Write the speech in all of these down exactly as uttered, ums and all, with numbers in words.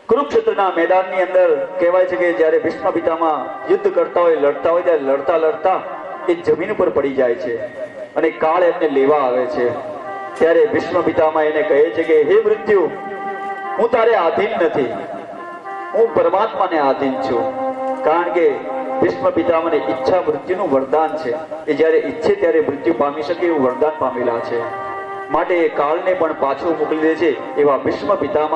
કુરુક્ષેત્રના મેદાનની અંદર કહેવાય છે કે જ્યારે ભીષ્મ પિતામહ યુદ્ધ કરતા હોય, લડતા હોય, ત્યારે લડતા લડતા એ જમીન પર પડી જાય છે અને કાળ એમને લેવા આવે છે. ત્યારે ભીષ્મ પિતામહ એને કહે છે કે હે મૃત્યુ, હું તારે આધીન નથી, હું પરમાત્માને આધીન છું. કારણ કે ભીષ્મ પિતામહને ઈચ્છા મૃત્યુનું વરદાન છે. એ જ્યારે ઈચ્છે ત્યારે મૃત્યુ પામી શકે એવું વરદાન પામેલા છે. માટે એ કાળને પણ પાછો મોકલી દે છે. એવા ભીષ્મ પિતામહ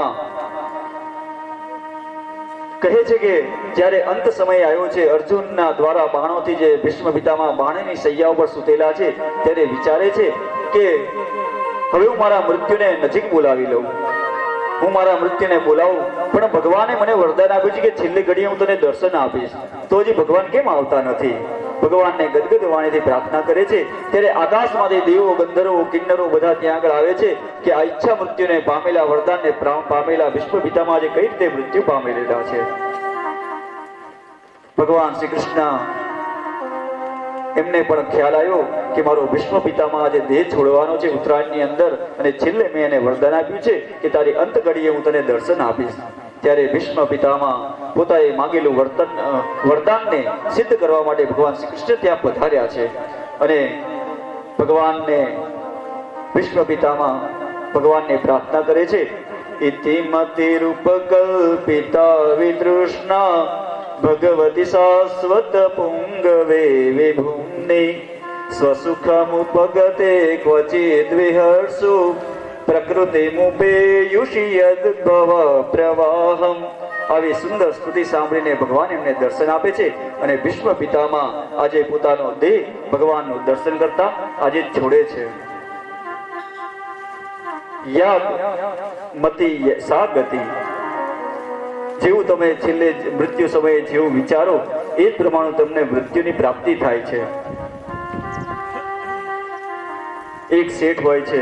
કહે છે કે જ્યારે અંત સમય આવ્યો છે, અર્જુનના દ્વારા બાણોથી જે ભીષ્મ પિતામહ બાણની સૈયા ઉપર સૂતેલા છે, ત્યારે વિચારે છે કે હવે હું મારા મૃત્યુને નજીક બોલાવી લઉં, હું મારા મૃત્યુને બોલાવું. પણ ભગવાને મને વરદાન આપ્યું છે કે છેલ્લી ઘડીએ હું તને દર્શન આપીશ. તો હજી ભગવાન કેમ આવતા નથી? ભગવાનને ગદગદ વાણીથી પ્રાર્થના કરે છે. ત્યારે આકાશમાંથી દેવો, ગંધર્વો, કિન્નરો બધા ત્યાં આગળ આવે છે કે આ ઈચ્છા મૃત્યુને પામેલા, વરદાનને પામેલા ભીષ્મ પિતામહ આજે કઈ રીતે મૃત્યુ પામેલા છે. ભગવાન શ્રી કૃષ્ણ એમને પણ ખ્યાલ આવ્યો કે મારો ભીષ્મ પિતામહ આજે દેહ છોડવાનો છે ઉત્તરાયણની અંદર, અને છેલ્લે મેં એને વરદાન આપ્યું છે કે તારી અંત ઘડીએ હું તને દર્શન આપીશ. ત્યારે ભીષ્મ પિતામહ પોતાએ માંગેલું વર્તન વરદાનને સિદ્ધ કરવા માટે ભગવાન શ્રી કૃષ્ણ ત્યાં પધાર્યા છે. અને ભગવાનને ભીષ્મ પિતામહ ભગવાનને પ્રાર્થના કરે છે. ઇતિમતિ રૂપકલ્પિતા વિતૃષ્ણા ભગવતી શાશ્વત પુંગવે વિભુમ્ને સ્વસુખમુપગતે ક્વચિદ વિહર્ષુ પ્રકૃતિમુપેયુષી યદ્ભવ પ્રવાહમ. આવી સુંદર સ્તુતિ સાંભળીને ભગવાન એમને દર્શન આપે છે. અને ભીષ્મ પિતામહ આજે પોતાનો દેહ ભગવાનનું દર્શન કરતા આજે છોડે છે. યાદ મતિ સા ગતિ. જેવું તમે છેલ્લે મૃત્યુ સમયે જેવું વિચારો એ જ પ્રમાણે તમને મૃત્યુની પ્રાપ્તિ થાય છે. એક શેઠ હોય છે,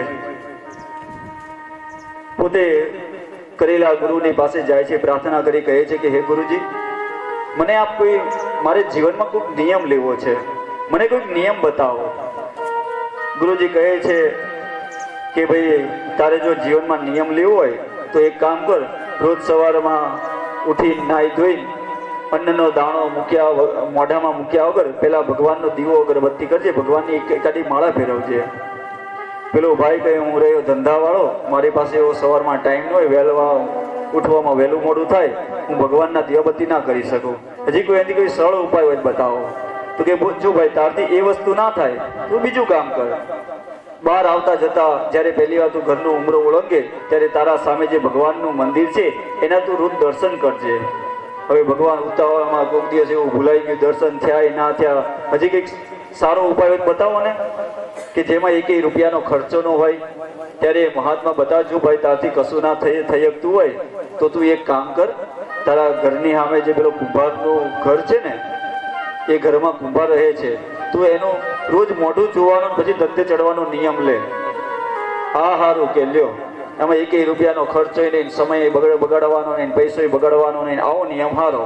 પોતે કરેલા ગુરુની પાસે જાય છે, પ્રાર્થના કરી કહે છે કે હે ગુરુજી, મને આપ કોઈ, મારે જીવનમાં કોઈક નિયમ લેવો છે, મને કોઈક નિયમ બતાવો. ગુરુજી કહે છે કે ભાઈ તારે જો જીવનમાં નિયમ લેવો હોય તો એક કામ કર, રોજ સવારમાં ઉઠી નાહી ધોઈ અન્નનો દાણો મૂક્યા મોઢામાં મૂક્યા વગર પેલા ભગવાનનો દીવો અગરબત્તી કરજે, ભગવાનની એકાદી માળા ફેરવજે. પેલો ભાઈ કહે હું રહ્યો ધંધાવાળો, મારી પાસે એવો સવારમાં ટાઈમ ન હોય, વહેલા ઉઠવામાં વહેલું મોડું થાય, હું ભગવાનના દીવાબત્તી ના કરી શકું. હજી કોઈ એની કોઈ સરળ ઉપાય હોય બતાવો. તો કે જો ભાઈ તારથી એ વસ્તુ ના થાય તો બીજું કામ કર. બહાર આવતા જતા જ્યારે પહેલી વાર તું ઘરનો ઉમરો ઓળંગે ત્યારે તારા સામે જે ભગવાનનું મંદિર છે એના તું રોજ દર્શન કરજે. હવે ભગવાન ઉતાવળમાં કોઈક દિવસ એવું ભૂલાઈ ગયું, દર્શન થયા ના થયા, હજી કંઈક સારો ઉપાય બતાવો ને કે જેમાં એક રૂપિયાનો ખર્ચો ન હોય. ત્યારે મહાત્મા બતાવજો ભાઈ તારથી કશું ના થઈ થઈ શકતું હોય તો તું એક કામ કર, તારા ઘરની સામે જે પેલો કુંભારનું ઘર છે ને એ ઘરમાં કુંભાર રહે છે, તું એનું રોજ મોઢું જોવાનો પછી ધંધે ચડવાનો નિયમ લે. હા હારું કે લ્યો, એમાં એક રૂપિયાનો ખર્ચો નહીં, સમય બગડ બગાડવાનો નહીં, પૈસો બગાડવાનો નહીં, આવો નિયમ હારો.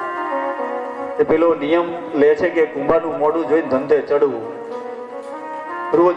પેલો નિયમ લે છે કે કુંભારનું મોઢું જોઈને ધંધે ચડવું. રોજ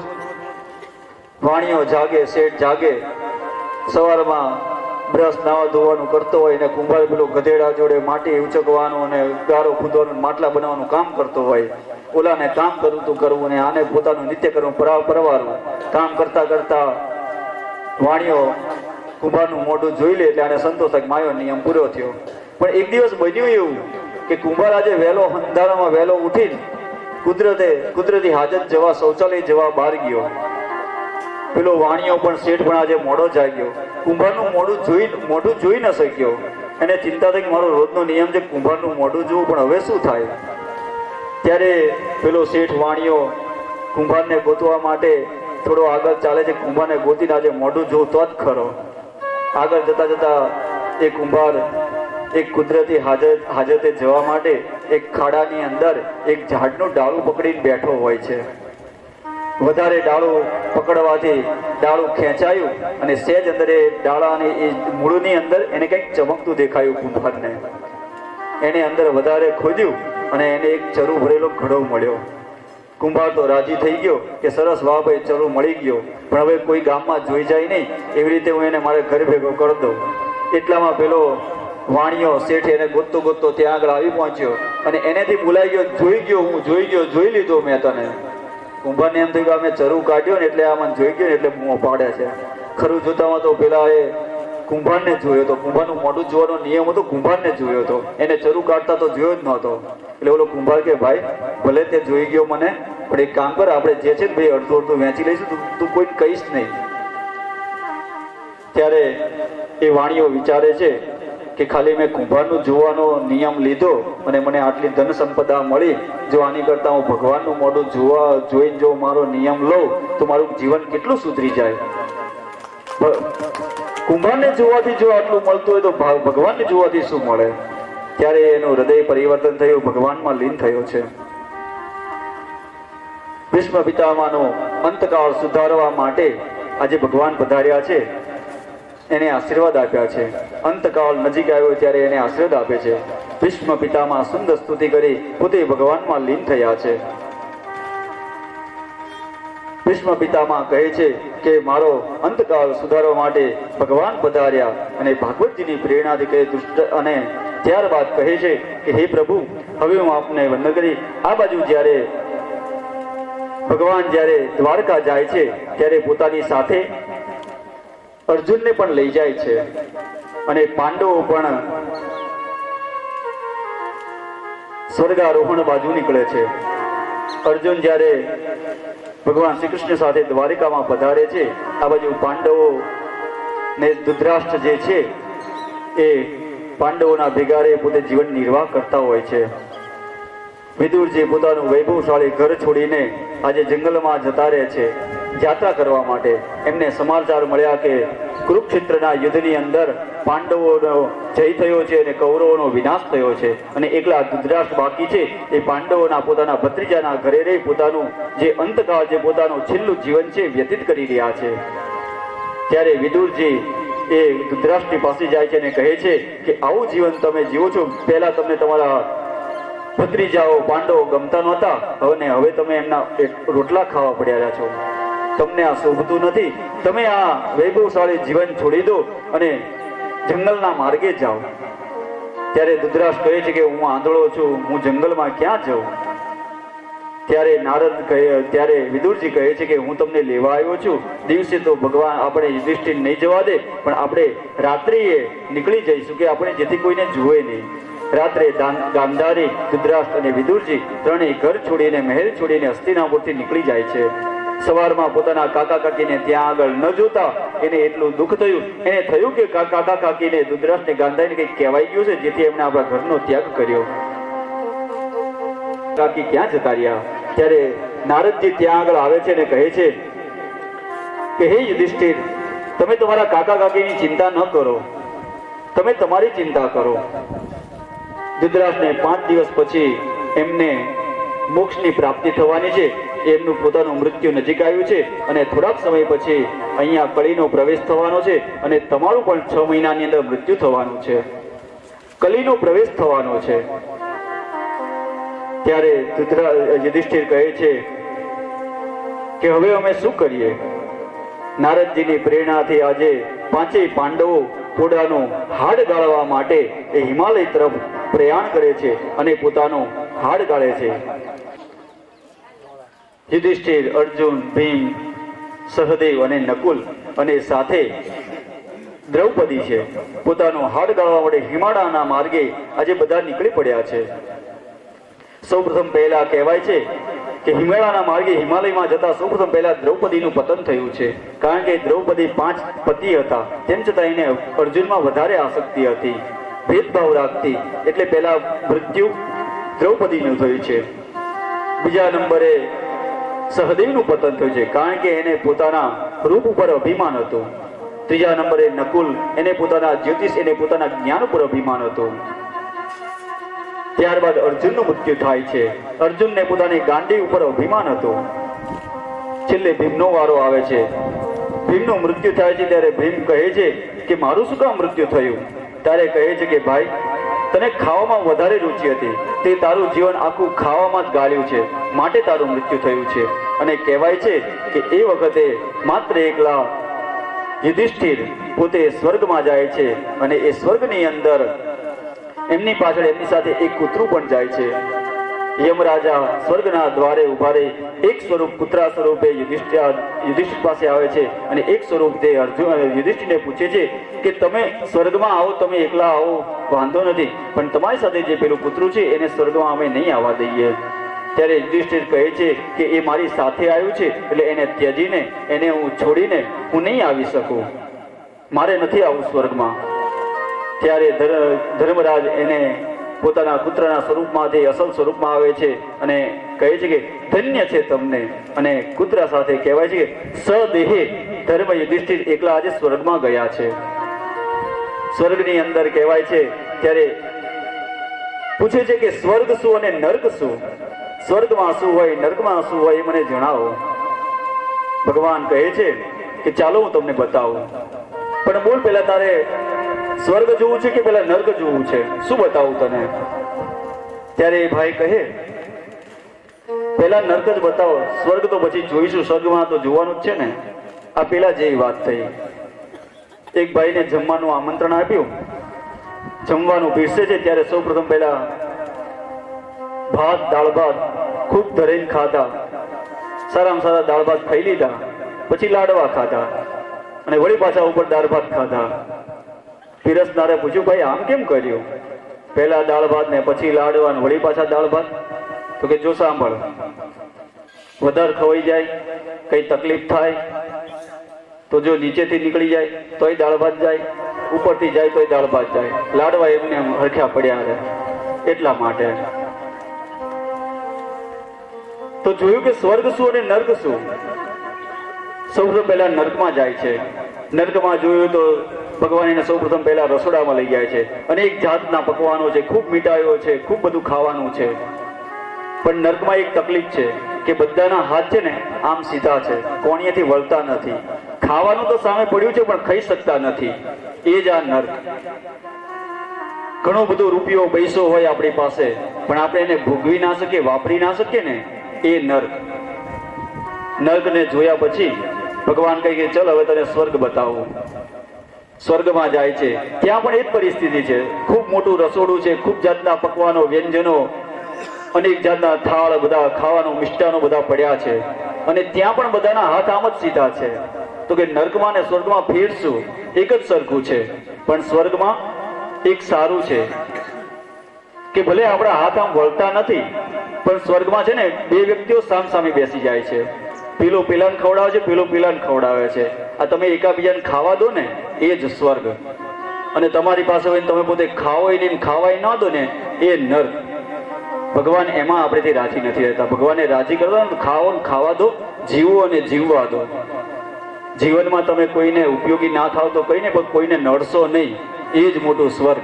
વાણીઓ જાગે, શેઠ જાગે, સવારમાં બ્રશ નાવા ધોવાનું કરતો હોય ને કુંભાર પેલો ગધેડા જોડે માટી ઉચકવાનું અને ગારો ખોદવાનું માટલા બનાવવાનું કામ કરતો હોય. ઓલાને કામ કરવું તું કરવું ને આને પોતાનું નિત્ય કરવું પરવારવું. કામ કરતા કરતા વાણીઓ કુંભારનું મોઢું જોઈ લે એટલે આને સંતોષ થાય, માયો નિયમ પૂરો થયો. પણ એક દિવસ બન્યું એવું કે કુંભાર આજે વહેલો અંધારામાં વહેલો ઉઠીને કુદરતે કુદરતી હાજત જવા શૌચાલય જવા બહાર ગયો. પેલો વાણીઓ પણ શેઠ પણ આજે મોડો જાગ્યો. કુંભારનું મોઢું જોઈ મોઢું જોઈ ન શક્યો. એને ચિંતા થઈ કે મારો રોજનો નિયમ છે કુંભારનું મોઢું જોવું, પણ હવે શું થાય? ત્યારે પેલો શેઠ વાણીઓ કુંભારને ગોતવા માટે થોડો આગળ ચાલે છે. કુંભારને ગોતીને આજે મોઢું જોવું તો જ ખરો. આગળ જતા જતા એ કુંભાર એક કુદરતી હાજત હાજતે જવા માટે એક ખાડાની અંદર એક ઝાડનું ડાળું પકડીને બેઠો હોય છે. વધારે ડાળું પકડવાથી ડાળું ખેંચાયું અને સહેજ અંદર એ ડાળાની એ મૂળની અંદર એને કંઈક ચમકતું દેખાયું કુંભારને. એને અંદર વધારે ખોદ્યું અને એને એક ચરુ ભરેલો ઘડો મળ્યો. કુંભાર તો રાજી થઈ ગયો કે સરસ, વાહ ભાઈ ચરુ મળી ગયો, પણ હવે કોઈ ગામમાં જોઈ જાય નહીં, એવી રીતે હું એને મારે ઘર ભેગો કરી દઉં. એટલામાં પેલો વાણિયો શેઠ એને ગોતતો ગોતતો ત્યાં આગળ આવી પહોંચ્યો અને એનેથી બોલાઈ ગયો, જોઈ ગયો, હું જોઈ ગયો, જોઈ લીધો મેં તને. કુંભારને એમ થયું કે અમે ચરુ કાઢ્યો ને એટલે આ મને જોઈ ગયો ને એટલે બૂમો પાડે છે. ખરું જોતામાં તો પેલા એ કુંભારને જોયો હતો. કુંભારનું મોઢું જોવાનો નિયમ હતો, કુંભારને જોયો હતો. એને ચરુ કાઢતા તો જોયો જ નહોતો. એટલે ઓલો કુંભાર કે ભાઈ ભલે તે જોઈ ગયો મને, પણ એક કામ કર, આપણે જે છે ને ભાઈ અડધું અડધું વેચી લઈશું, તું કોઈને કહીશ નહીં. ત્યારે એ વાણીઓ વિચારે છે કે ખાલી મેં કુંભારનું જોવાનો નિયમ લીધો અને મને આટલી ધન સંપદા મળી, જો આની કરતા હું ભગવાનનું મોઢું જોવા જોઈને જો મારો નિયમ લઉં તો મારું જીવન કેટલું સુધરી જાય. કુંભારને જોવાથી જો આટલું મળતું હોય તો ભગવાનને જોવાથી શું મળે? ત્યારે એનું હૃદય પરિવર્તન થયું, ભગવાનમાં લીન થયો છે. ભીષ્મ પિતામહનો અંતકાળ સુધારવા માટે આજે ભગવાન પધાર્યા છે, એને આશીર્વાદ આપ્યા છે. અંતકાળ નજીક આવ્યો ત્યારે એને આશીર્વાદ આપે છે. ભીષ્મ પિતામહ સુંદર સ્તુતિ કરી પોતે ભગવાનમાં લીન થયા છે. ભીષ્મ પિતામહ કહે છે કે મારો અંતકાળ સુધારવા માટે ભગવાન પધાર્યા અને ભાગવતજીની પ્રેરણાથી કહે દુષ્ટ અને ત્યારબાદ કહે છે કે હે પ્રભુ, હવે હું આપને વંદન કરી. આ બાજુ જ્યારે ભગવાન જ્યારે દ્વારકા જાય છે ત્યારે પોતાની સાથે અર્જુનને પણ લઈ જાય છે અને પાંડવો પણ સ્વર્ગારોહણ બાજુ નીકળે છે. અર્જુન જ્યારે ભગવાન શ્રી કૃષ્ણ સાથે દ્વારિકામાં પધારે છે, આ બાજુ પાંડવો ને ધૃતરાષ્ટ્ર જે છે એ પાંડવોના ભેગારે પોતે જીવન નિર્વાહ કરતા હોય છે. વિદુરજી પોતાનું વૈભવશાળી ઘર છોડીને આજે જંગલમાં જતા રહે છે યાત્રા કરવા માટે. એમને સમાચાર મળ્યા કે કુરુક્ષેત્રના યુદ્ધની અંદર પાંડવોનો જય થયો છે અને કૌરવોનો વિનાશ થયો છે અને એકલા ધૃતરાષ્ટ્ર બાકી છે. એ પાંડવોના પોતાના ભત્રીજાના ઘરે રહી પોતાનું જે અંતકાળ જે પોતાનું છેલ્લું જીવન છે વ્યતીત કરી રહ્યા છે. ત્યારે વિદુરજી એ ધૃતરાષ્ટ્રની પાસે જાય છે અને કહે છે કે આવું જીવન તમે જીવો છો, પહેલા તમને તમારા ભત્રીજાઓ પાંડવો ગમતા નહોતા, હવે હવે તમે એમના રોટલા ખાવા પડ્યા છો. તમને આ શોભતું નથી. તમે આ વૈભવશાળી જીવન છોડી દો અને જંગલના માર્ગે જાઓ. ત્યારે ધૃતરાષ્ટ્ર કહે છે કે હું આંધળો છું, હું જંગલમાં ક્યાં જાઉં? ત્યારે નારદ કહે ત્યારે વિદુરજી કહે છે કે હું તમને લેવા આવ્યો છું. દિવસે તો ભગવાન આપણે યુધિષ્ઠિર નહીં જવા દે, પણ આપણે રાત્રિએ નીકળી જઈશું કે આપણે જેથી કોઈને જુએ નહીં. રાત્રે ગાંધારી, ધૃતરાષ્ટ્ર અને વિદુરજી ત્રણેય ઘર છોડીને મહેલ છોડીને હસ્તિનાપુરથી નીકળી જાય છે. સવારમાં પોતાના કાકા કાકીને ત્યાં આગળ ન જોતા એને એટલું દુઃખ થયું. એને થયું કે કાકા કાકીને ધૃતરાષ્ટ્રને ગાંધારીને કંઈક કહેવાઈ ગયું છે જેથી એમણે આપણા ઘરનો ત્યાગ કર્યો. કાકી ક્યાં જતા રહ્યા? ત્યારે નારદજી ત્યાં આગળ આવે છે અને કહે છે કે હે યુધિષ્ઠિર, તમે તમારા કાકા કાકીની ચિંતા ન કરો, તમે તમારી ચિંતા કરો. ધૃતરાષ્ટ્રને પાંચ દિવસ પછી એમને મોક્ષની પ્રાપ્તિ થવાની છે. એમનું પોતાનું મૃત્યુ નજીક આવ્યું છે અને થોડાક સમય પછી અહીંયા કલીનો પ્રવેશ થવાનો છે અને તમારું પણ છ મહિનાની અંદર મૃત્યુ થવાનું છે. કલીનો પ્રવેશ થવાનો છે. ત્યારે યુધિષ્ઠિર કહે છે કે હવે અમે શું કરીએ? નારદજીની પ્રેરણાથી આજે પાંચેય પાંડવો પોડાનું હાડ ગાળવા માટે એ હિમાલય તરફ પ્રયાણ કરે છે અને પોતાનું હાડ ગાળે છે. યુધિષ્ઠિર, અર્જુન, ભીમ, સહદેવ અને નકુલ અને સાથે દ્રૌપદી છે. પોતાનું હાડ ગાળવા માટે હિમાલયના માર્ગે આજે બધા નીકળી પડ્યા છે. સૌપ્રથમ પહેલા કહેવાય છે કે હિમાલયના માર્ગે હિમાલયમાં જતા સૌપ્રથમ પહેલા દ્રૌપદીનું પતન થયું છે. કારણ કે દ્રૌપદી પાંચ પતિ હતા, તેમ છતાં એને અર્જુનમાં વધારે આસક્તિ હતી, ભેદભાવ રાખતી, એટલે પહેલા મૃત્યુ દ્રૌપદીનું થયું છે. બીજા નંબરે સહદેવનું પતન થયું છે, કારણ કે એને પોતાના રૂપ ઉપર અભિમાન હતું. ત્રીજા નંબરે નકુલ, એને પોતાના જ્યોતિષ એને પોતાના જ્ઞાન ઉપર અભિમાન હતું. ત્યારબાદ અર્જુનનું મૃત્યુ થાય છે. અર્જુનને પોતાની ગાંડી ઉપર અભિમાન હતું. છેલ્લે ભીમનો વારો આવે છે. ભીમનું મૃત્યુ થાય છે ત્યારે ભીમ કહે છે કે મારું શું કામ મૃત્યુ થયું? ત્યારે કહે છે કે ભાઈ, તને ખાવામાં વધારે રુચિ હતી, તે તારું જીવન આખું ખાવામાં જ ગાળ્યું છે, માટે તારું મૃત્યુ થયું છે. અને કહેવાય છે કે એ વખતે માત્ર એકલા યુધિષ્ઠિર પોતે સ્વર્ગમાં જાય છે અને એ સ્વર્ગની અંદર એમની પાછળ એમની સાથે એક કૂતરું પણ જાય છે. યમરાજા સ્વર્ગના દ્વારે ઉભા રહી એક સ્વરૂપ કૂતરા સ્વરૂપે યુધિષ્ઠિર યુધિષ્ઠિર પાસે આવે છે અને એક સ્વરૂપ તે અર્જુન યુધિષ્ઠિરને પૂછે છે કે તમે સ્વર્ગમાં આવો, તમે એકલા આવો વાંધો નથી, પણ તમારી સાથે જે પેલું કૂતરું છે એને સ્વર્ગમાં અમે નહીં આવવા દઈએ. ત્યારે યુધિષ્ઠિર કહે છે કે એ મારી સાથે આવ્યું છે એટલે એને ત્યજીને એને હું છોડીને હું નહીં આવી શકું, મારે નથી આવવું સ્વર્ગમાં. ત્યારે ધર્મરાજ એને પોતાના પુત્રના સ્વરૂપમાંથી અસલ સ્વરૂપમાં આવે છે અને કહે છે કે ધન્ય છે તમને. અને કૂતરા સાથે કહેવાય છે કે સદેહે ધર્મ યુધિષ્ઠિર એકલા આજે સ્વર્ગમાં ગયા છે. સ્વર્ગની અંદર કહેવાય છે ત્યારે પૂછે છે કે સ્વર્ગ શું અને નર્ક શું, સ્વર્ગમાં શું હોય નર્કમાં શું હોય એ મને જણાવો. ભગવાન કહે છે કે ચાલો હું તમને બતાવું, પણ બોલ પેલા તારે સ્વર્ગ જોવું છે કે પેલા નર્ક જોવું છે, શું બતાવું તને? ત્યારે એ ભાઈ કહે પેલા નર્ક જ બતાવો, સ્વર્ગ તો પછી જોઈશું, સ્વર્ગમાં તો જોવાનું જ છે ને. આ પેલા જેવી વાત થઈ. એક ભાઈને જમવાનું આમંત્રણ આપ્યું, જમવાનું પીરસે છે ત્યારે સૌ પ્રથમ પહેલા ભાત દાળ ભાત ખૂબ ધરીને ખાધા, સારામાં સારા દાળ ભાત ખાઈ લીધા, પછી લાડવા ખાધા અને વળી પાછા ઉપર દાળ ભાત ખાધા. પીરસનારે પૂછ્યું ભાઈ આમ કેમ કર્યું? પહેલા દાળ ભાત ને પછી લાડવા ને વળી પાછા દાળ ભાત? તો કે જો સાંભળ, વધારે ખવાઈ જાય કઈ તકલીફ થાય તો જો નીચેથી નીકળી જાય તોય દાળ ભાત જાય, ઉપરથી જાય તોય દાળ ભાત જાય, લાડવા એમને હરખ્યા પડ્યા રહે. એટલા માટે તો જોયું કે સ્વર્ગ શું અને નર્ક શું. સૌપ્રથમ પહેલા નર્કમાં જાય છે. નર્કમાં જોયું તો ભગવાન એને સૌપ્રથમ પહેલા રસોડામાં લઈ જાય છે. અનેક જાતના પકવાનો છે, ખૂબ મીઠાઈઓ છે, ખૂબ બધું ખાવાનું છે. પણ નર્કમાં એક તકલીફ છે કે બધાના હાથ છે ને આમ સીધા છે, કોણીએથી વળતા નથી. ખાવાનું તો સામે પડ્યું છે પણ ખાઈ શકતા નથી. એ જ આ નર્ક. ઘણો બધો રૂપિયો પૈસો હોય આપણી પાસે પણ આપણે એને ભોગવી ના શકીએ, વાપરી ના શકીએ ને, એ નર્ક. નર્કને જોયા પછી ભગવાન કહે કે ચલ હવે તને સ્વર્ગ બતાવું. સ્વર્ગમાં જાય છે, ત્યાં પણ એ જ પરિસ્થિતિ છે. ખૂબ મોટું રસોડું છે, ખૂબ જાતના પકવાનો, વ્યંજનો, અનેક જાતના થાળ, બધા ખાવાનું મિષ્ટાનો બધા પડ્યા છે. અને ત્યાં પણ બધાના હાથ આમ જ સીધા છે. તો કે નર્કમાં ને સ્વર્ગમાં ફેર શું? એક જ સરખું છે. પણ સ્વર્ગમાં એક સારું છે કે ભલે આપણા હાથ આમ વળતા નથી પણ સ્વર્ગમાં છે ને બે વ્યક્તિઓ સામ સામે બેસી જાય છે. પેલો પેલાને ખવડાવે છે, પેલો પેલાને ખવડાવે છે. આ તમે એકાબીજાને ખાવા દો ને એ જ સ્વર્ગ. અને તમારી પાસે હોય તમે પોતે ખાવો નહીં, ખાવાય ના દો ને એ નર્ક. ભગવાન એમાં આપણેથી રાજી નથી રહેતા. ભગવાનને રાજી કરવા ખાવો ને ખાવા દો, જીવો અને જીવવા દો. જીવનમાં તમે કોઈને ઉપયોગી ના થાવ તો કહીને પણ કોઈને નડશો નહીં, એ જ મોટું સ્વર્ગ.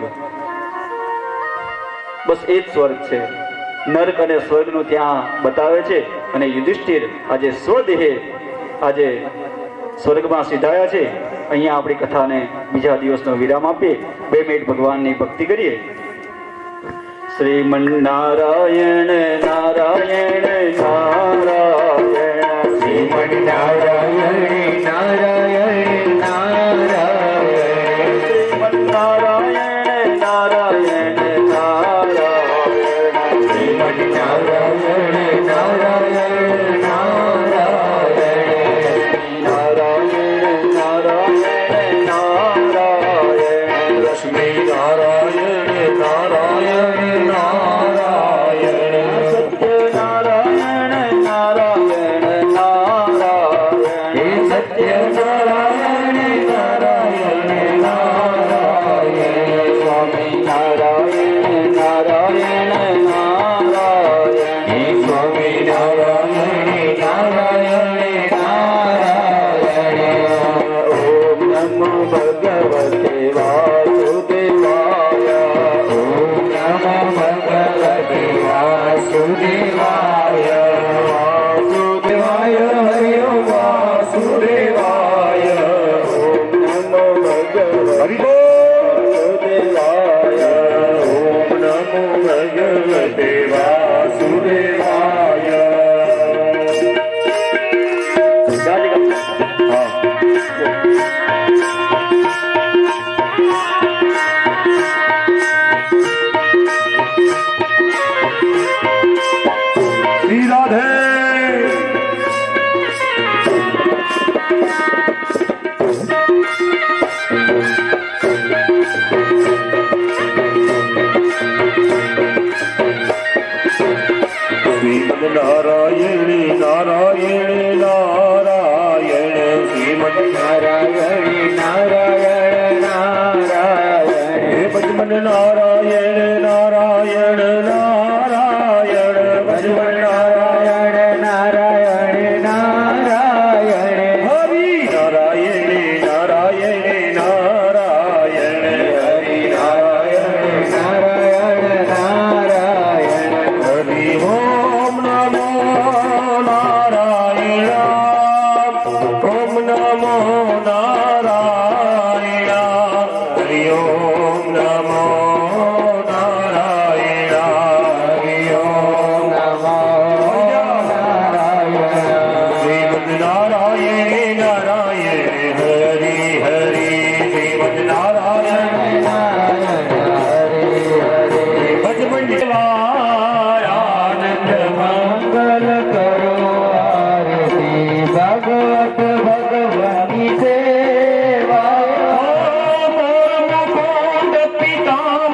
બસ એ જ સ્વર્ગ છે. નર્ક અને સ્વર્ગનું ત્યાં બતાવે છે. અને યુધિષ્ઠિર આજે સ્વદેહે આજે સ્વર્ગમાં સિધાયા છે. અહીંયા આપણી કથાને બીજા દિવસનો વિરામ આપીએ. બે મિનિટ ભગવાનની ભક્તિ કરીએ. શ્રીમન નારાયણ નારાયણ નારાયણ શ્રીમન નારાયણ નારાયણ નારાયણ શ્રીમન નારાયણ નારાયણ નારાયણ શ્રીમન નારાયણ નારાયણ નારાયણ નારાયણ નારાયણ નારાયણ લક્ષ્મી નારાયણ નારાયણ ભગવતે વાસુદેવાય. ભજવન નારાયણ નારાયણ નારાયણ ભજવન નારાયણ નારાયણ નારાયણ હરિ નારાયણ નારાયણ નારાયણ હરિ નારાયણ નારાયણ નારાયણ હરિ ઓમ નમો નારાયણ ઓમ નમો નારાયણ હરિ ઓમ નમો નારાયણ હરિ ઓમ નમો નારાયણ શ્રીમદ નારાયણ નારાયણ હરિ હરિ શ્રીમદ નારાયણ નારાયણ હરિ હરિ ભજમન આનંદ મંગલ કરો આરતી ભગવત ભગવાની સેવા પરમ કોંડ પિતા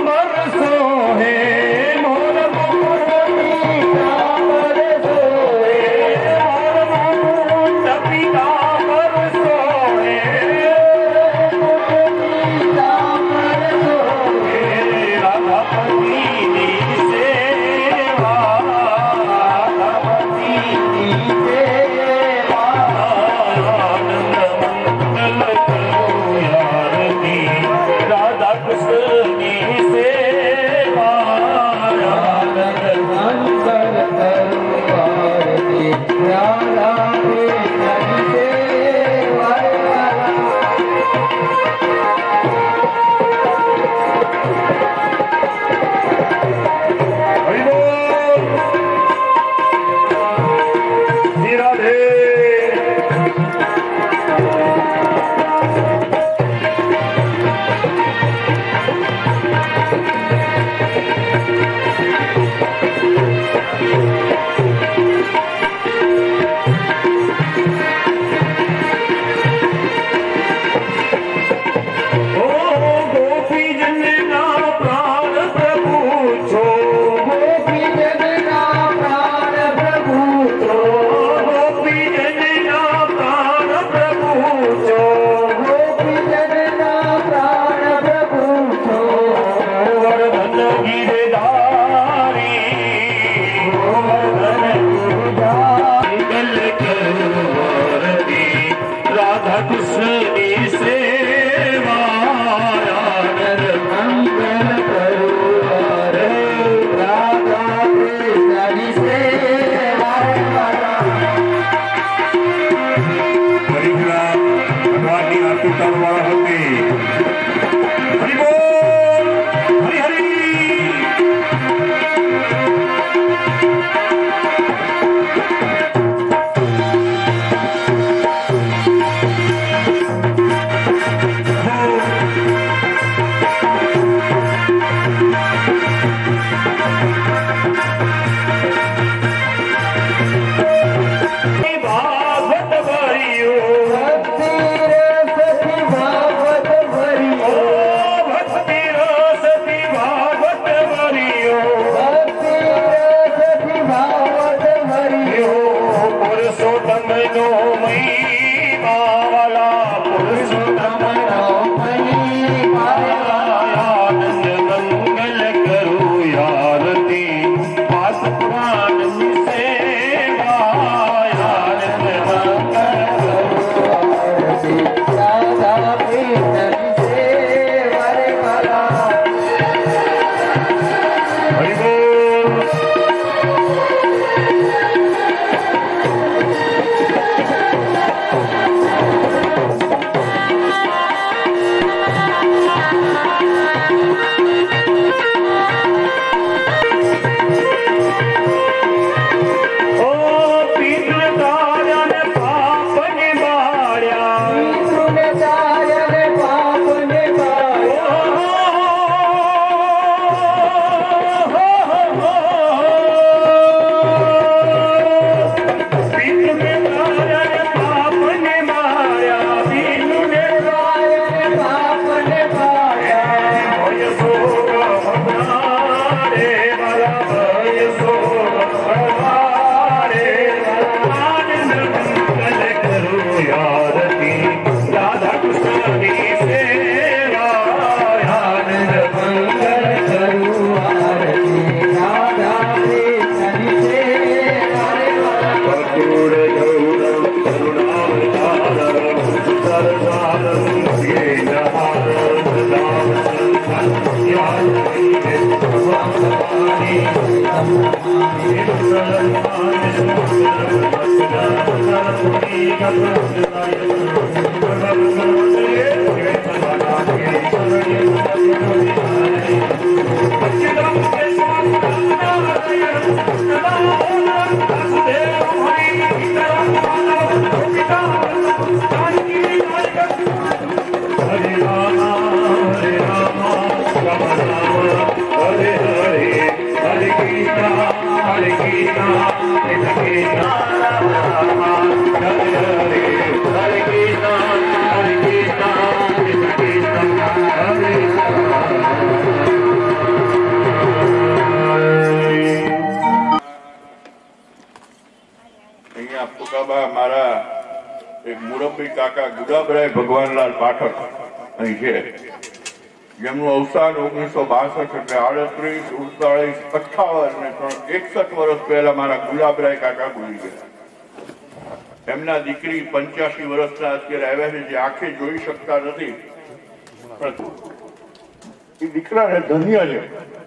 ભગવાનલાલ પાઠક અહીં છે, જેમનું અવસાન ઓગણીસો બાસઠ એટલે આડત્રીસ ઉડતાળીસ અઠાવન ને એકસઠ વર્ષ પહેલા મારા ગુલાબરાય કાકા ભૂલી ગયા. એમના દીકરી પંચ્યાસી વર્ષના અત્યારે આવ્યા છે, જે આંખે જોઈ શકતા નથી, પણ એ દીકરાને ધન્ય છે.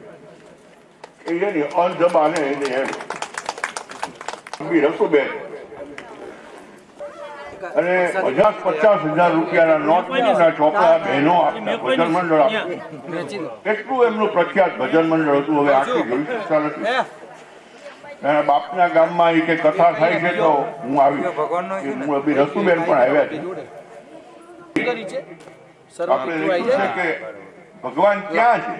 એની અનજબાને એને એમ રસુબેન અને પચાસ પચાસ હજાર રૂપિયાના નોટ ચોપડા બહેનો આપતા, ભજન મંડળ આપતું. એટલું એમનું પ્રખ્યાત ભજન મંડળ હતું. હવે આખી જોઈ શકતા નથી. એના બાપના ગામમાં એ કે કથા થાય છે તો હું આવી. હું અભી રસુબેન પણ આવ્યા છે. આપણે લખ્યું છે કે ભગવાન ક્યાં છે?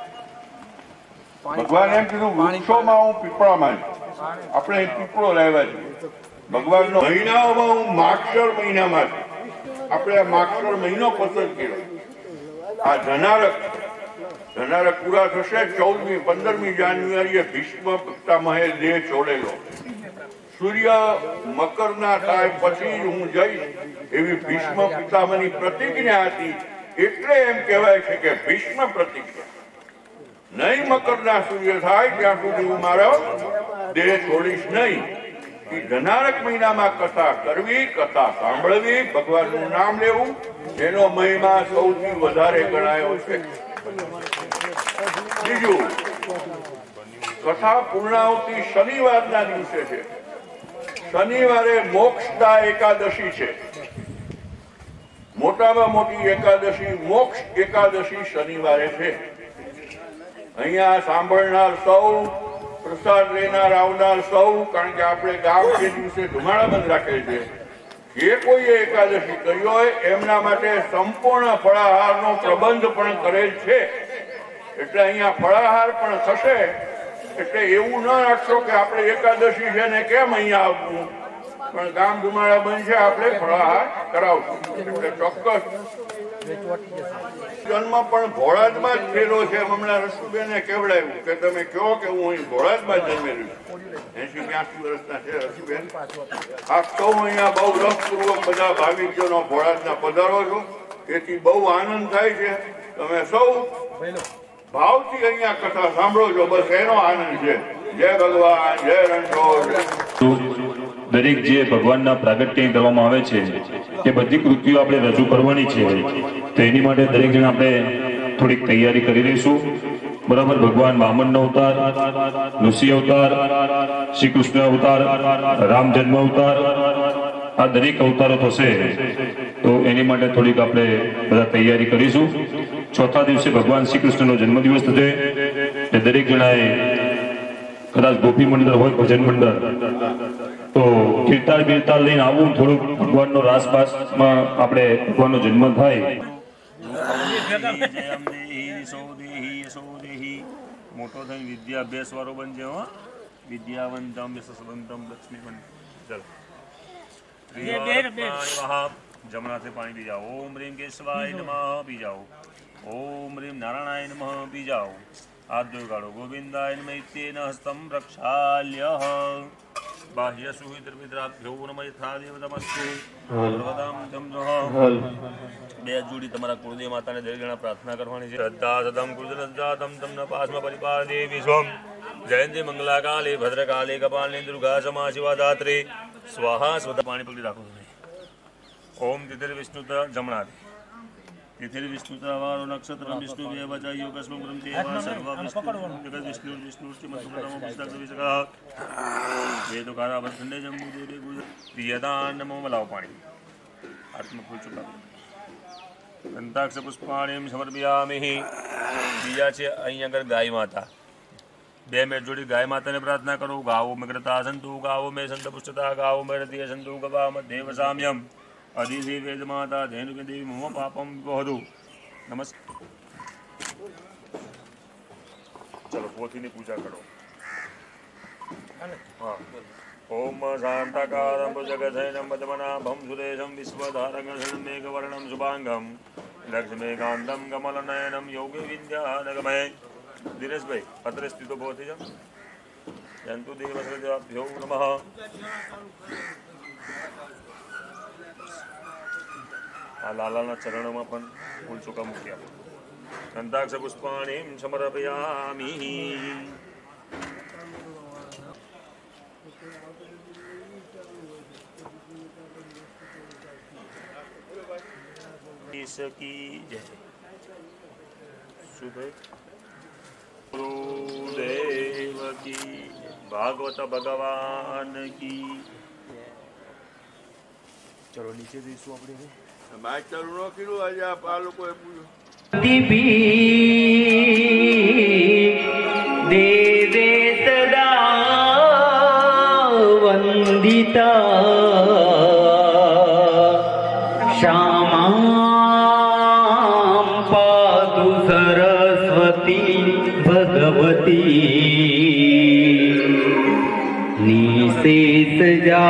ભગવાન એમ કીધું વૃક્ષોમાં હું પીપળામાં છું. આપણે પીપળો લાવ્યા છીએ. ભગવાનનો મહિનાઓમાં હું માક્ષર મહિનામાં છું. આપણે આ માક્ષર મહિનો પસંદ કર્યો. આ ધનારક ધનારક પૂરા થશે ચૌદમી પંદરમી જાન્યુઆરીએ ભીષ્મ પિતામહે દેહ છોડેલો. સૂર્ય મકરના થાય પછી હું જઈશ એવી ભીષ્મ પિતામહની પ્રતિજ્ઞા હતી. એટલે એમ કહેવાય છે કે ભીષ્મ પ્રતિજ્ઞા. નહીં મકરના સૂર્ય થાય ત્યાં સુધી હું મારો દેહ છોડીશ નહીં. ધનારક મહિનામાં કથા કરવી, કથા સાંભળવી, ભગવાનનું નામ લેવું, એનો મહિમા સૌથી વધારે ગણાયો છે. બીજું, કથા પૂર્ણાવતી શનિવારના દિવસે છે. શનિવારે મોક્ષદા એકાદશી છે. મોટામાં મોટી એકાદશી મોક્ષ એકાદશી શનિવારે છે. અહીંયા સાંભળનાર સૌ, પ્રસાદ લેનાર આવનાર સૌ, કારણ કે આપણે ગામ જે દિવસે ધુમાડા બંધ રાખેલ છે, જે કોઈએ એકાદશી કરી હોય એમના માટે સંપૂર્ણ ફળાહારનો પ્રબંધ પણ કરેલ છે. એટલે અહીંયા ફળાહાર પણ થશે. એટલે એવું ન રાખશો કે આપણે એકાદશી છે ને કેમ અહીંયા આવવું, પણ ગામ ધુમાડા બંધ છે, આપણે ફળાહાર કરાવશું. એટલે ચોક્કસ જન્મ પણ ભોળાદમાં જ થયેલો છે. હમણાં રસુબેને કેવડાવ્યું કે તમે કહો કે હું અહીં ભોળાદમાં જન્મેલું છું. એસી બ્યાસી વર્ષના છે રસુબેન. આપ સૌ અહીંયા બહુ રસપૂર્વક બધા ભાવિકજનો ભોળાદના પધારો છો, એથી બહુ આનંદ થાય છે. તમે સૌ ભાવથી અહીંયા કથા સાંભળો છો, બસ એનો આનંદ છે. જય ભગવાન, જય રણછોડ. દરેક જે ભગવાનના પ્રાગટ્ય કરવામાં આવે છે એ બધી કૃતિઓ આપણે રજૂ કરવાની છે. તો એની માટે દરેક જણ આપણે થોડીક તૈયારી કરી લઈશું. બરાબર. ભગવાન વામનનો અવતાર, નૃસિંહ અવતાર, શ્રી કૃષ્ણ અવતાર, રામ જન્મ અવતાર, આ દરેક અવતારો થશે. તો એની માટે થોડીક આપણે બધા તૈયારી કરીશું. ચોથા દિવસે ભગવાન શ્રી કૃષ્ણનો જન્મદિવસ થશે. એ દરેક જણાએ કદાચ ગોપી મંડળ હોય, ભજન મંડળ, તો કીર્તાર બીરતાર લઈને આવું. થોડુંક ભગવાનનો રાસબાસમાં આપણે ભગવાનનો જન્મ થાય. મોટો થઈને વિદ્યા અભ્યાસ વાળો બનજે. હો વિદ્યાવંતમ યશસ્વંતમ લક્ષ્મીવંતમ. જમણાથી પાણી પી જાઓ. ઓમ રીમ કેશવાય નમઃ પી જાઓ. ઓમ રીમ નારાયણાય નમઃ પી જાઓ. હાથ ધોઈ કાઢો. ગોવિંદાય નમઃ હસ્તમ પ્રક્ષાલ્ય. બાહ્ય સુહિતર્પિદ્રાભ્યો નમઃ યથાદેવ નમસ્તુ. સર્વદામ જમજો. બે જોડી તમારા કુળદેવ માતાને દરેક જણા પ્રાર્થના કરવાની છે. શ્રદ્ધા સદમ કુળદમ તમને પાસમાં પરિપાલ દેવી સ્વમ. જયંતિ મંગલાકાલે ભદ્રકાલે કપાલની દુર્ગા સમા શિવા દાત્રે સ્વાહા. સ્વતઃ પાણી પકડી રાખો. ઓમ તિથિર વિષ્ણુ જમણાથી तिथिर विष्णुतावारो नक्षत्रम विष्णु व्यवचायो कस्मं ब्रह्मते वा सर्व विष्णु जगत विष्णु विष्णु चिमन्तुकतमो पुस्तक विसका वेदोकारा बंधने जम्बू देवी गुरु प्रियदान नमो मलाव पाणी आत्मफूल चुका कंताक्ष पुष्पाणिम समर्पयामि બીજા છે અહીં આગળ ગાય માતા બે મેં જોડી ગાય માતાને પ્રાર્થના કરો ગાવો મેઘ્રતા સંતુ ગાવો મેં સંત પુષ્ટતા ગાવો મેં રતિય સંતુ ગવા મધ્ય વસામ્યમ અધિદેવી વેદ માતા ધેનુ દેવી મમ પાપમ વહદુ નમસ્કાર ચલો પોતીની પૂજા કરો હા ओम शांताकारं भुजगशयनं पद्मनाभं सुरेशं विश्वधारकशयनं मेघवर्णं शुभांगं लक्ष्मीकान्तं कमलनयनं योगी विद्यानगमये दिनेश भाई अत्र स्थितो भवति च जन्तु देवसर्जाभ्यो नमः आ लालाना चरणों पण फूल चुका मुक्या कंताक्ष पुष्पाणिं समर्पयामि की जय शुभ गुरुदेव की भागवत भगवान की चलो नीचे जईશું આપણે માસ્ટર નો કીધું આજે આ લોકોએ પૂછ્યું देवे सदा वंदिता श्यामा पातु सरस्वती भगवती निशेष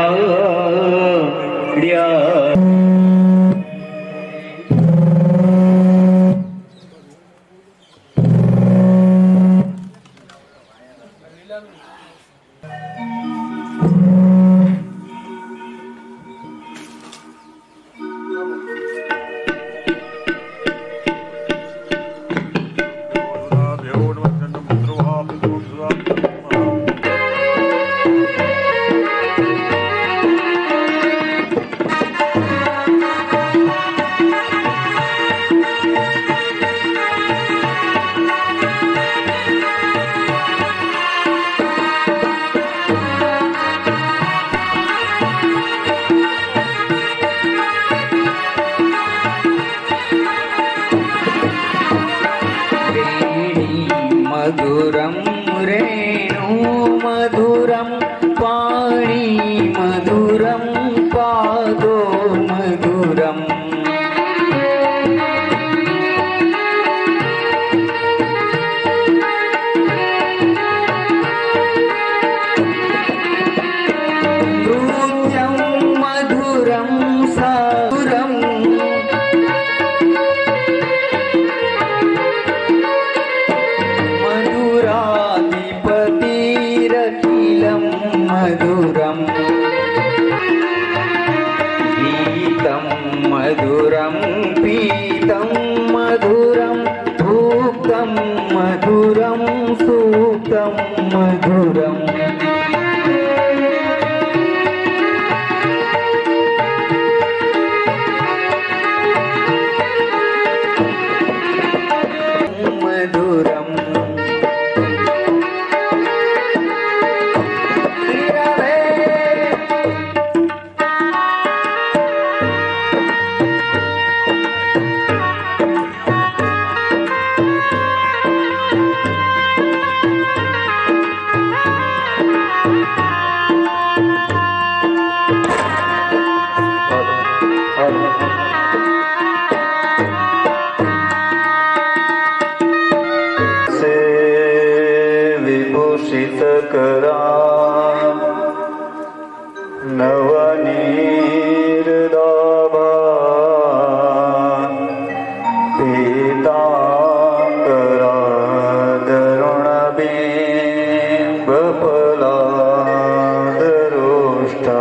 जाड्या मधुरं रेणु मधुरं पाणी मधुरं पादो मधुरम् नृत्यं मधुरं साधुरम् मधुरं गीतं मधुरं पीतं मधुरं भुक्तं मधुरं सुप्तं मधुरम् मधुरम् विभूषित करा नवनीरदाभा पीताम्बरा दरुणबिम्ब फलादरुष्टा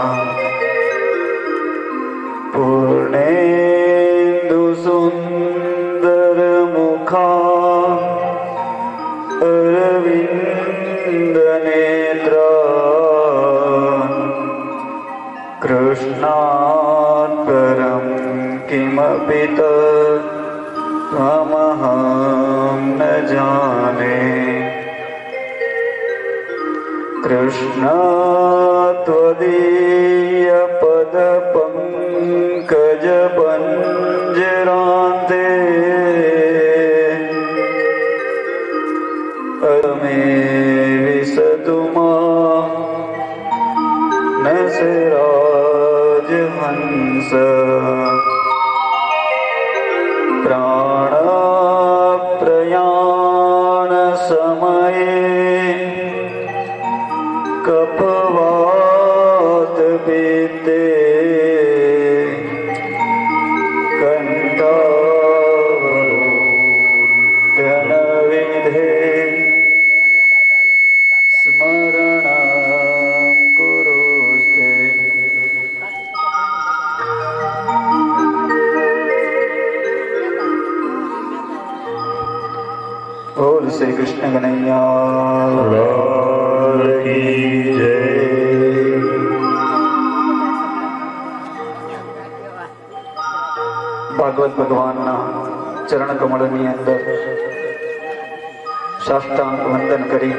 पूर्णेन्दु सुन्दर मुखा अरविंद नेत्र कृष्णात् परं किमपि तत् जाने कृष्ण त्वदीय पद पंकज पंजरांते अमे विसतुमा नसराज हंस प्राण प्रयाण समये कपवात पीते कंठावरोधन विधे स्मरणं कुरुस्ते। बोल श्री कृष्ण कन्हैया लाल की जय। ભાગવત ભગવાનના ચરણ કમળની અંદર સાષ્ટાંગ વંદન કરી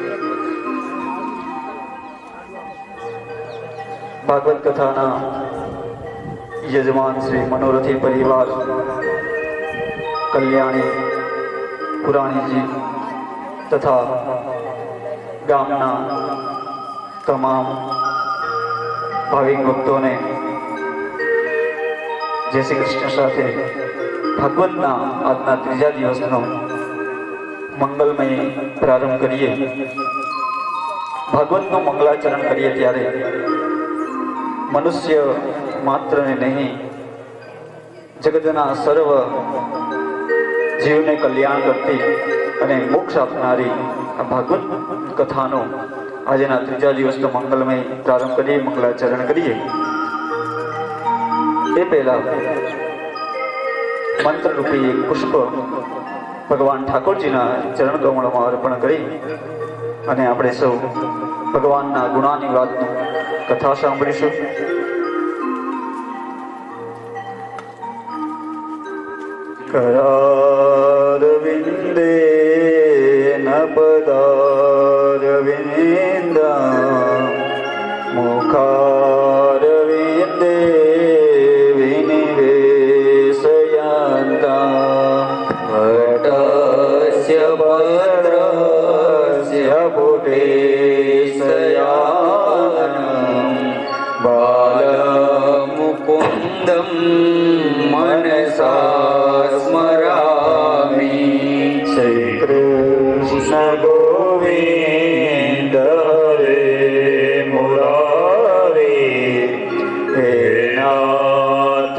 ભાગવત કથાના યજમાન શ્રી મનોરથી પરિવાર કલ્યાણી પુરાણીજી તથા ગામના તમામ ભાવિક ભક્તોને જય શ્રી કૃષ્ણ સાથે ભાગવતના આજના ત્રીજા દિવસનો મંગલમય પ્રારંભ કરીએ। ભાગવતનું મંગલાચરણ કરીએ ત્યારે મનુષ્ય માત્રને નહીં જગતના સર્વ જીવને કલ્યાણ કરતી અને મોક્ષ આપનારી આ ભાગવત કથાનો આજના ત્રીજા દિવસનો મંગલમય પ્રારંભ કરીએ, મંગલાચરણ કરીએ। એ પહેલા મંત્ર રૂપી એક પુષ્પ ભગવાન ઠાકોરજીના ચરણ કમળમાં અર્પણ કરી અને આપણે સૌ ભગવાનના ગુણાની વાતનું કથા સાંભળીશું। करारविंदे न पदारविंदा मुखारविंदे विनिवेशयन्ता वटस्य भद्रस्य पुटेशयानं बालमुकुन्दं मनसा स्मरामि। श्री कृष्ण गोविंद हरे मुरारे हे नाथ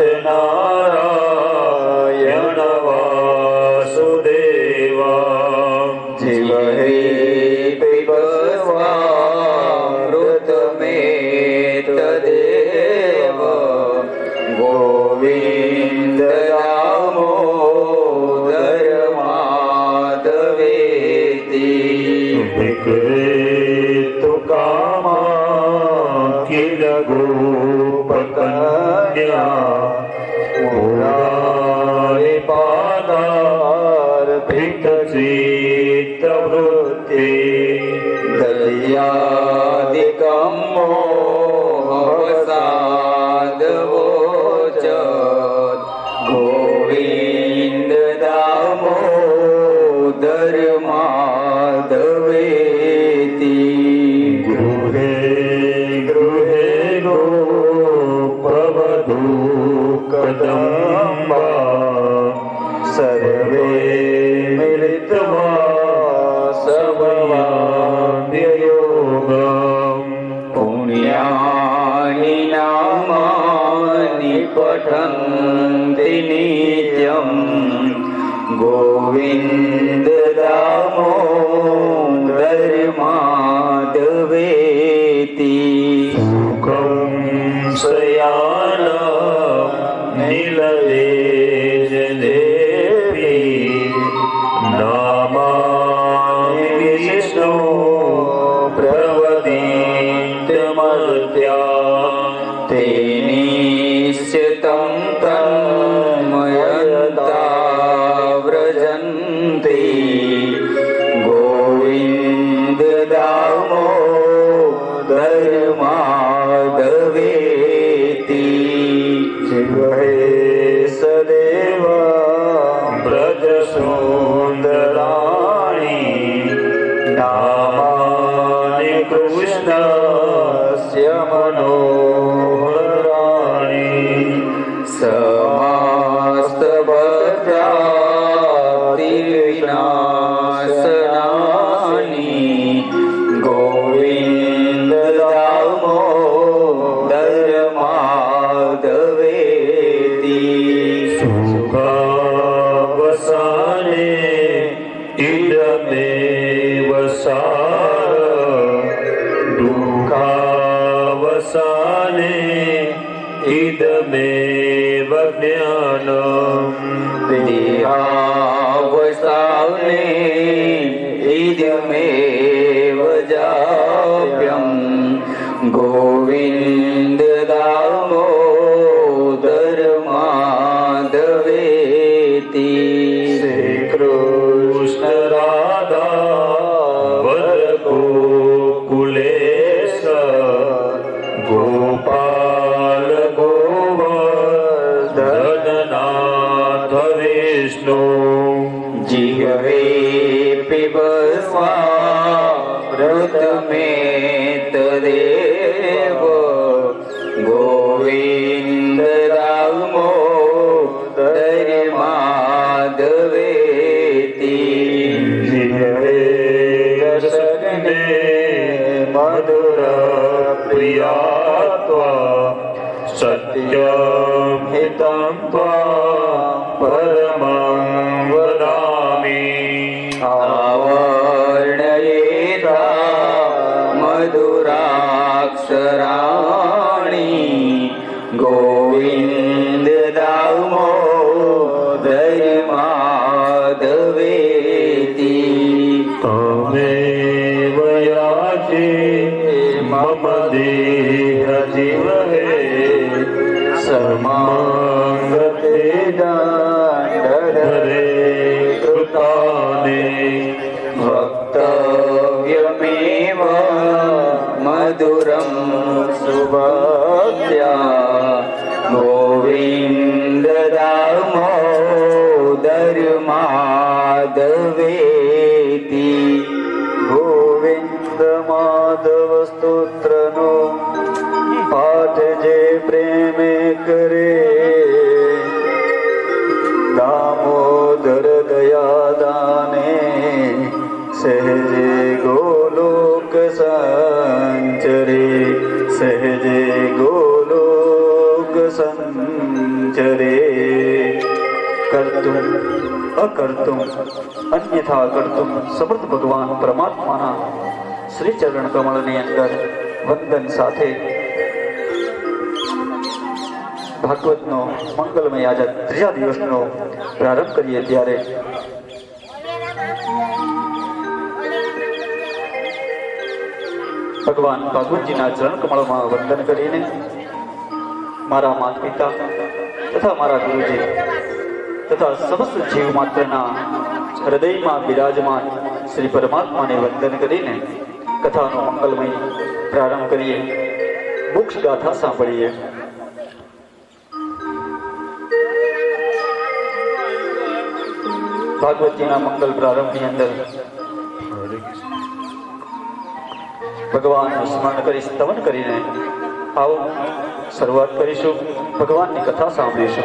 नारायण वासुदेवा जीव हे पिबस्वामृतमेत देव गोविंद दामोदर माधवेति विक्रेतु कामा किल गोपकन्या मुरारि पादार्पित चित्तवृत्ति दयादिकं मोहवसादवोच गोविंद दामोदर माधवेति गृहे गृहे गोपवधू कदम्बा सर्वे मिलित्वा सभयाम्ययोगम् पुण्यानि नामानि पठन्ति नित्यं गोविन्द दामोदर माधवेति सुखं शयानं नीलदेशदेवी नामानि विष्णु प्रवदितमर्त्या ते निश्चितं तन्मयन्ता व्रजन्ति સનાની ગોવિંદ દામોદર માધવેતી સુખાવસાને ઇદમેવ સાર દુઃખાવસાને ઇદમેવ જ્ઞાનમ દેહાવસાને ઇદમેવ જાપ્યમ ગોવિંદ દામોદર માધવેતી શ્રી કૃષ્ણ રાધા વર ગોકુલેશ ગોપાલ ગોવર્ધનનાથ વિષ્ણુ જીવે પિબસ્વામૃતમેત દેવ ગોવિંદ દામોદર માધવેતી જીવે રસને મધુર પ્રિયાત્વા સત્યમ હિતમ ત્વા પરમં વદામિ આવર્ણયેતા મધુરાક્ષરાણી ગોવિંદ દામોદર માધવેતી તમેવ યાચે મમ દેહ જીવહે સમાંગતે દાંડધરે કૃતાને વક્તવ્યમેવ મધુરં સુભક્ત્યા ગોવિંદ દામોદર માધવેતી ગોવિંદ માધવ સ્તોત્રનો પાઠ જે પ્રેમે કરે દામોદર દયાદાને સહેજે ગોલોક સંચરે સહેજે ગોલોક સંચરે કર્તુમ અકર્તુમ અન્યથા કર્તુમ સમર્થ ભગવાન પરમાત્માના શ્રી ચરણ કમળની અંદર વંદન સાથે ભાગવતનો મંગલમય આજે ત્રીજા દિવસનો પ્રારંભ કરીએ ત્યારે ભગવાન ભાગવતજીના ચરણ કમળમાં વંદન કરીને મારા માતા પિતા તથા મારા ગુરુજી તથા સમસ્ત જીવ માત્રના હૃદયમાં બિરાજમાન શ્રી પરમાત્માને વંદન કરીને કથાનો મંગલમય પ્રારંભ કરીએ. મોક્ષ ગાથા સાંભળીએ. ભાગવતજીના મંગલ પ્રારંભની અંદર ભગવાનનું સ્મરણ કરી સ્તવન કરીને આવો શરૂઆત કરીશું. ભગવાનની કથા સાંભળીશું.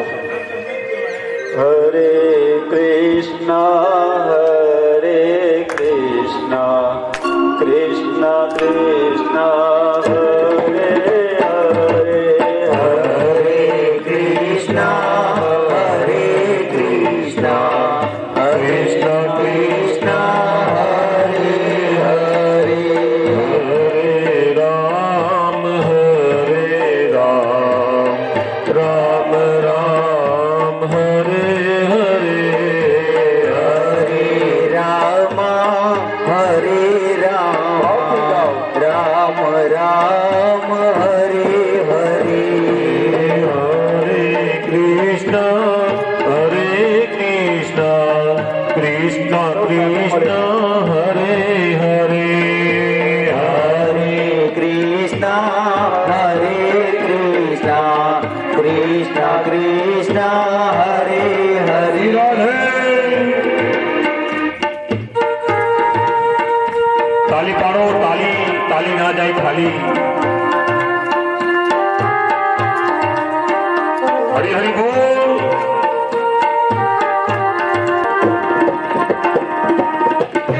હરે કૃષ્ણ હરે કૃષ્ણ કૃષ્ણ કૃષ્ણ હરે હરે હરે કૃષ્ણ હરે કૃષ્ણ કૃષ્ણ કૃષ્ણ હરે હરે હરે રામ હરે રામ રામ રામ હરે હરે હરે રામ હરે રામ રામ રામ હરે હરે હરે કૃષ્ણ હરે કૃષ્ણ કૃષ્ણ કૃષ્ણ હરે હરે હરે કૃષ્ણ હરે કૃષ્ણ કૃષ્ણ કૃષ્ણ હરે હરે તાલી પાડો, તાલી તાલી ના જાય ખાલી. હરી હરી બોલ.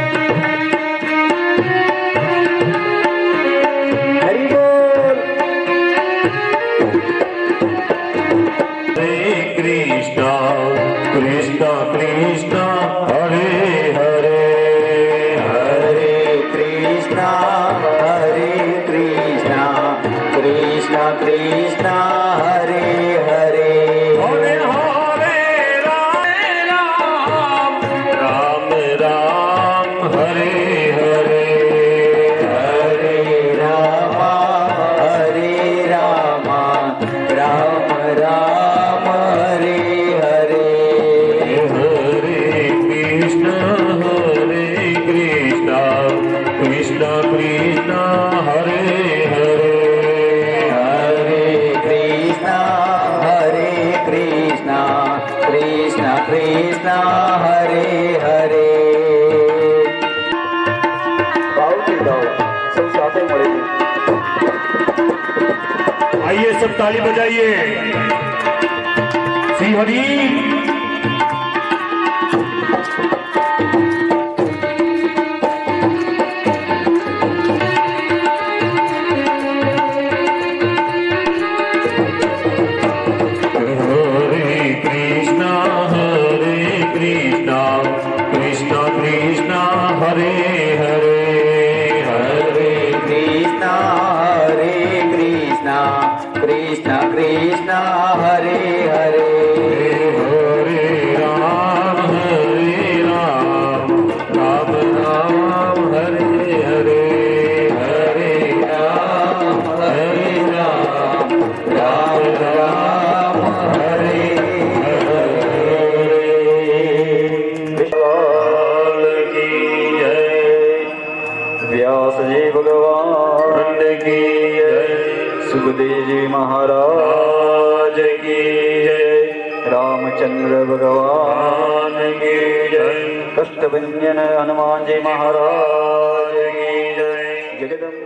હરે હરે હરે રામા હરે રામા રામ રામ હરે હરે હરે કૃષ્ણ હરે કૃષ્ણ કૃષ્ણ કૃષ્ણ હરે હરે હરે કૃષ્ણ હરે કૃષ્ણ કૃષ્ણ કૃષ્ણ હરે હરે ભાવથી ગાઓ સૌ સાથે મળીને आइए सब ताली बजाइए श्री हरि हरे कृष्णा हरे कृष्णा कृष्णा कृष्णा हरे हरे हरे कृष्ण हरे कृष्ण कृष्ण कृष्ण हरे हरे हरे राम हरे राम राम राम हरे हरे हरे राम हरे राम राम राम हरे हरे लाल की जय व्यास जी भगवान की जय सुखदेव जी महाराज की जय रामचंद्र भगवान की जय कष्टभंजन हनुमान जी महाराज की जय जगदम्बा